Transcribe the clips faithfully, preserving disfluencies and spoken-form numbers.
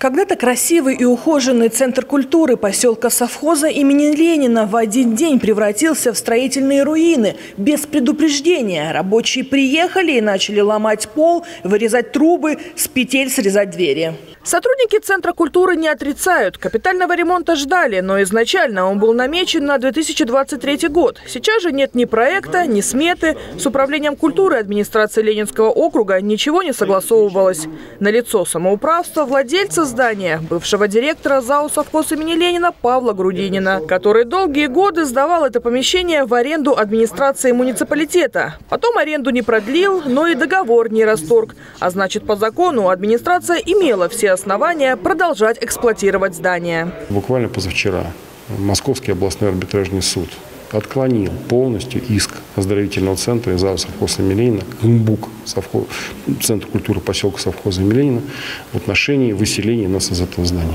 Когда-то красивый и ухоженный центр культуры поселка совхоза имени Ленина в один день превратился в строительные руины. Без предупреждения рабочие приехали и начали ломать пол, вырезать трубы, с петель срезать двери. Сотрудники Центра культуры не отрицают. Капитального ремонта ждали, но изначально он был намечен на две тысячи двадцать третий год. Сейчас же нет ни проекта, ни сметы. С управлением культуры администрации Ленинского округа ничего не согласовывалось. Налицо самоуправство владельца здания, бывшего директора ЗАО «Совхоз» имени Ленина Павла Грудинина, который долгие годы сдавал это помещение в аренду администрации муниципалитета. Потом аренду не продлил, но и договор не расторг. А значит, по закону администрация имела все основания продолжать эксплуатировать здание. Буквально позавчера Московский областной арбитражный суд отклонил полностью иск оздоровительного центра ЗАО «Совхоз» имени Ленина, МБУК, совхоз, Центр культуры поселка совхоза имени Ленина, в отношении выселения нас из этого здания.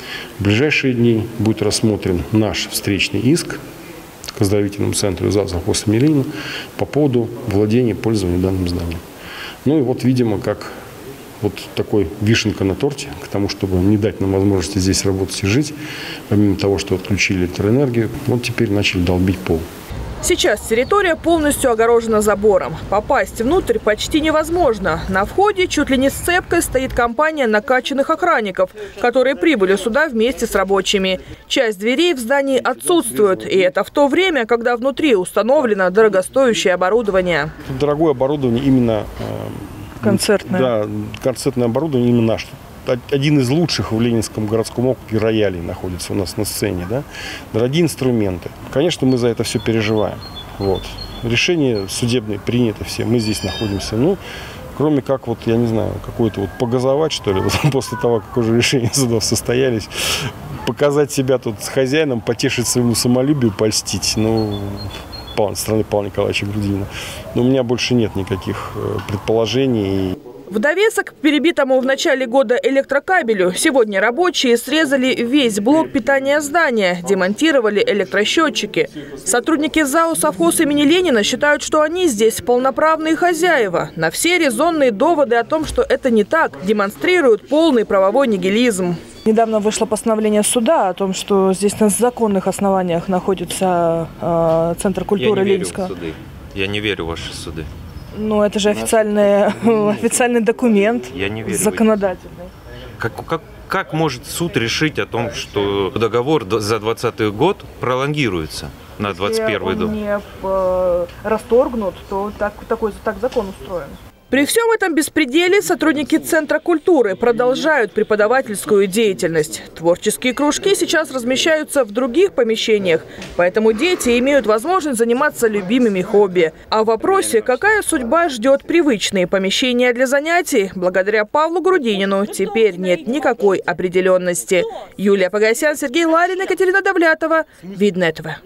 В ближайшие дни будет рассмотрен наш встречный иск к оздоровительному центру ЗАО «Совхоз» имени Ленина по поводу владения и пользования данным зданием. Ну и вот, видимо, как вот такой вишенка на торте, к тому, чтобы не дать нам возможности здесь работать и жить, помимо того, что отключили электроэнергию, вот теперь начали долбить пол. Сейчас территория полностью огорожена забором. Попасть внутрь почти невозможно. На входе чуть ли не с цепкой стоит компания накачанных охранников, которые прибыли сюда вместе с рабочими. Часть дверей в здании отсутствует, и это в то время, когда внутри установлено дорогостоящее оборудование. Дорогое оборудование именно... Концертное. Да, концертное оборудование именно наше. Один из лучших в Ленинском городском округе роялей находится у нас на сцене. Да? Дорогие инструменты. Конечно, мы за это все переживаем. Вот. Решение судебное принято все. Мы здесь находимся. Ну, кроме как, вот, я не знаю, какой-то вот погазовать, что ли, вот, после того, как уже решения судов состоялись, показать себя тут с хозяином, потешить своему самолюбию, польстить. Ну, страны Павла Николаевича Грудинина. Но у меня больше нет никаких предположений. В довесок к перебитому в начале года электрокабелю сегодня рабочие срезали весь блок питания здания, демонтировали электросчетчики. Сотрудники ЗАО «Совхоз» имени Ленина считают, что они здесь полноправные хозяева. На все резонные доводы о том, что это не так, демонстрируют полный правовой нигилизм. Недавно вышло постановление суда о том, что здесь на законных основаниях находится э, Центр культуры Ленинского. Я не верю в ваши суды. Ну, это же официальный, официальный документ. Я не верю. Законодательный. Как, как, как может суд решить о том, что договор за двадцатый год пролонгируется на двадцать первый год? Если он не расторгнут, то так, такой, так закон устроен. При всем этом беспределе сотрудники Центра культуры продолжают преподавательскую деятельность. Творческие кружки сейчас размещаются в других помещениях, поэтому дети имеют возможность заниматься любимыми хобби. А в вопросе, какая судьба ждет привычные помещения для занятий, благодаря Павлу Грудинину теперь нет никакой определенности. Юлия Погосян, Сергей Ларин, Екатерина Давлятова. Видно этого.